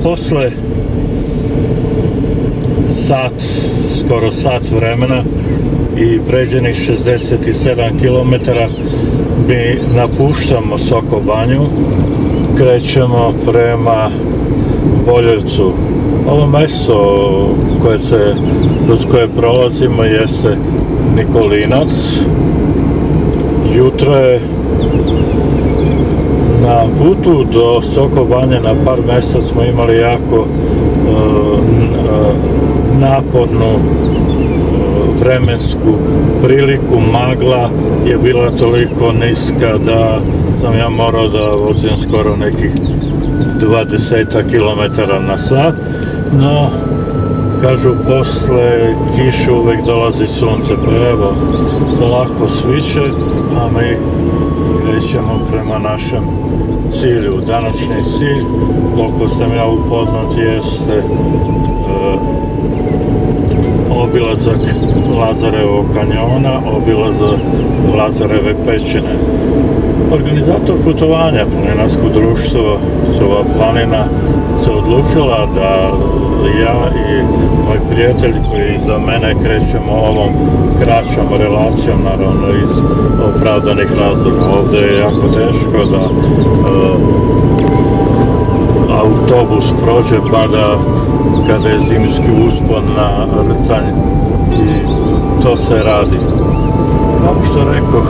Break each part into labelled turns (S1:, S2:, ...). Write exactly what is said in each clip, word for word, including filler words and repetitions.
S1: posle sat, skoro sat vremena i pređenih šezdeset sedam kilometara mi napuštamo Soko Banju, krećemo prema Boljevcu. Ovo mesto koje se, kroz koje prolazimo jeste Nikolinac. Jutro je na putu do Soko Banje na par mesta smo imali jako uh, napornu uh, vremensku priliku. Magla je bila toliko niska da sam ja morao da vozim skoro nekih dvadeset kilometara na sat, no kažu posle kiše uvek dolazi sunce, pa evo polako sviće, a mi krećemo prema našem cilju. Današnji cilj, koliko sam ja upoznat, jeste uh, obilazak Lazarevog kanjona, obilazak Lazareve pećine. Organizator putovanja, Planinarsko društvo Sova planina, se odlučila da ja i moj prijatelj koji za mene krećemo ovom kraćom relacijom, naravno iz opravdanih razloga. Ovde je jako teško da uh, autobus prođe, pa da kada je zimski uspon na Rtanj, i to se radi. Kao što rekoh,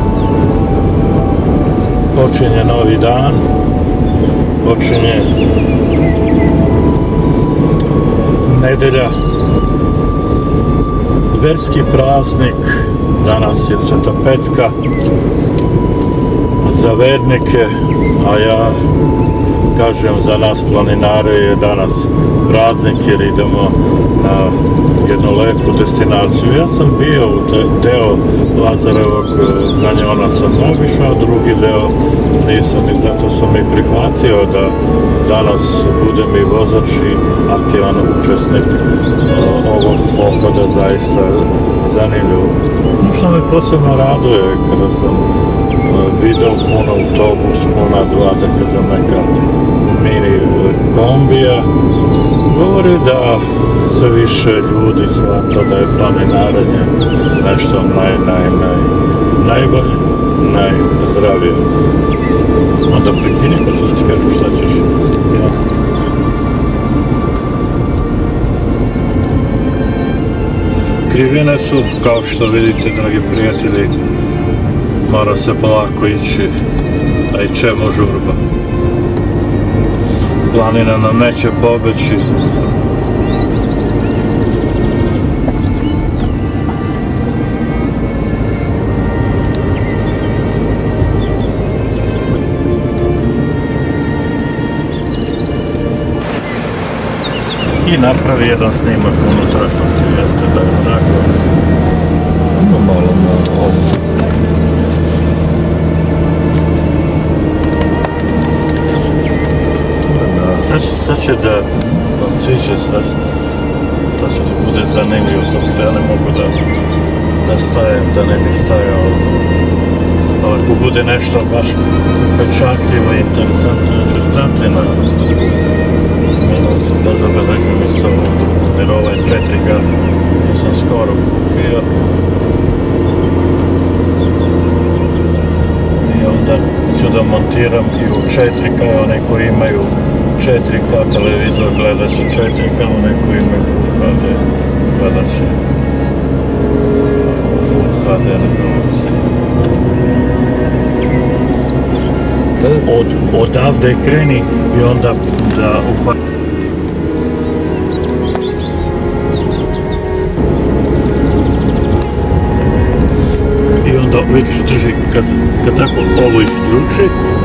S1: počinje novi dan, počinje nedelja, verski praznik, danas je Sveta Petka za vernike, a ja kažem za nas planinare je danas praznik jer idemo na jednu lepu destinaciju. Ja sam bio u deo Lazarevog kanjona, sam obišao, drugi deo nisam, i zato sam i prihvatio da danas budem i vozač i aktivan učesnik ovog pohoda, zaista zanimljivo. Ono što me posebno raduje kada sam video puno autobus, puna dva, da kažem, neka mini kombija, govori da sve više ljudi shvata da je planinarenje nešto naj, naj, naj, najbolje, najzdravije. Onda prekini pa ću da ti kažem šta ćeš. Ja. Krivine su, kao što vidite, dragi prijatelji, mora se polako ići, a i čemu žurba. Planina nam neće pobeći. I napravi jedan snimak unutrašnjosti, jeste da je onako.
S2: Ima malo na ovom.
S1: Sad će da sviđe, sad će da bude zanimljivo, zato što ja ne mogu da stajem, da ne bih stajao. Ako bude nešto baš pečatljivo i interesantno, da ću stati na minut da zabeležim i sam ovdje, jer ovo je četiri K, ja sam skoro kupio. I onda ću da montiram i u četiri K, one koji imaju četiri K televizor gledat će četiri K, one koji imaju Full H D gledat će Full H D rezolucije. Od, odavde kreni i onda da upad... I onda vidiš, drži, kad, kad tako ovo isključi,